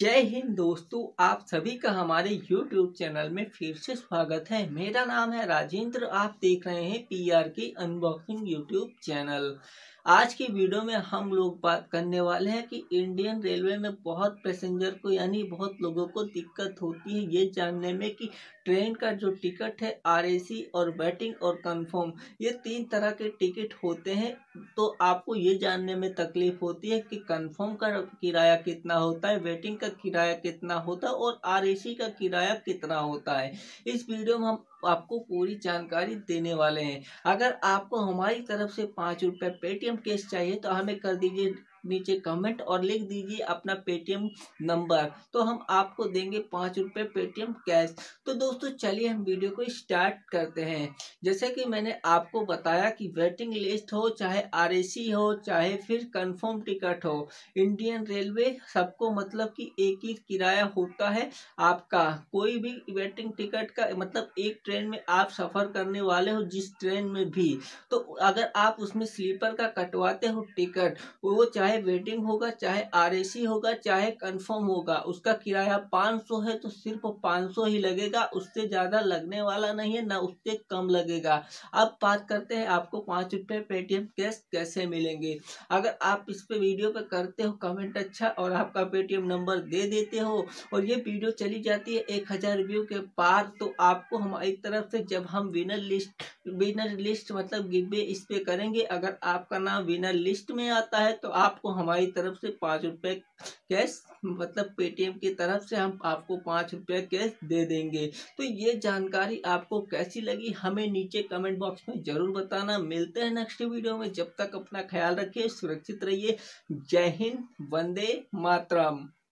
जय हिंद दोस्तों, आप सभी का हमारे YouTube चैनल में फिर से स्वागत है। मेरा नाम है राजेंद्र। आप देख रहे हैं PR की अनबॉक्सिंग YouTube चैनल। आज की वीडियो में हम लोग बात करने वाले हैं कि इंडियन रेलवे में बहुत पैसेंजर को यानी बहुत लोगों को दिक्कत होती है ये जानने में कि ट्रेन का जो टिकट है RAC और वेटिंग और कंफर्म, ये 3 तरह के टिकट होते हैं। तो आपको ये जानने में तकलीफ होती है कि कंफर्म का किराया कितना होता है, वेटिंग का किराया कितना होता है और RAC का किराया कितना होता है। इस वीडियो में हम आपको पूरी जानकारी देने वाले हैं। अगर आपको हमारी तरफ से 5 रुपये पेटीएम कैश चाहिए तो हमें कर दीजिए नीचे कमेंट और लिख दीजिए अपना पेटीएम नंबर, तो हम आपको देंगे 5 रुपये पेटीएम कैश। तो दोस्तों चलिए हम वीडियो को स्टार्ट करते हैं। जैसे कि मैंने आपको बताया कि वेटिंग लिस्ट हो, चाहे RAC हो, चाहे फिर कंफर्म टिकट हो, इंडियन रेलवे सबको मतलब कि एक ही किराया होता है आपका। कोई भी वेटिंग टिकट का मतलब एक ट्रेन में आप सफ़र करने वाले हो जिस ट्रेन में भी, तो अगर आप उसमें स्लीपर का कटवाते हो टिकट, वो चाहे वेटिंग होगा, चाहे RAC होगा, चाहे कंफर्म होगा, उसका किराया 500 है तो सिर्फ 500 ही लगेगा, उससे ज़्यादा लगने वाला नहीं है, ना उससे कम लगेगा। अब बात करते हैं आपको 5 रुपये पेटीएम कैश कैसे मिलेंगे। अगर आप इस पे वीडियो पे करते हो कमेंट अच्छा और आपका पेटीएम नंबर दे देते हो और ये वीडियो चली जाती है 1000 व्यू के पार, तो आपको हमारी तरफ से जब हम विनर लिस्ट मतलब गिवे इस पे करेंगे, अगर आपका नाम विनर लिस्ट में आता है तो आपको हमारी तरफ से 5 रुपये कैश मतलब पेटीएम की तरफ से हम आपको 5 रुपये कैश दे देंगे। तो ये जानकारी आपको कैसी लगी हमें नीचे कमेंट बॉक्स में जरूर बताना। मिलते हैं नेक्स्ट वीडियो में, जब तक अपना ख्याल रखिए, सुरक्षित रहिए। जय हिंद, वंदे मातरम।